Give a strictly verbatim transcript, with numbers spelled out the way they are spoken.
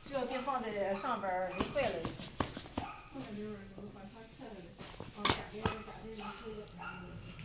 这别放在上边儿，弄坏了就行。 放在里边儿就是把它拆下来，啊加点加点那个